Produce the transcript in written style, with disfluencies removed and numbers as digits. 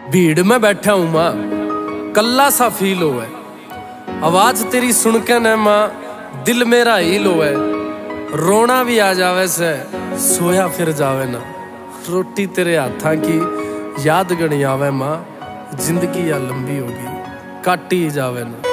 भीड़ में बैठा हूँ माँ, कल्ला सा फील होवे। आवाज तेरी सुन के न माँ दिल मेरा हील होवे। रोना भी आ जावे से सोया फिर जावे ना। रोटी तेरे हाथा की याद गणी आवे माँ, जिंदगी या लंबी होगी काटी ही जावे ना।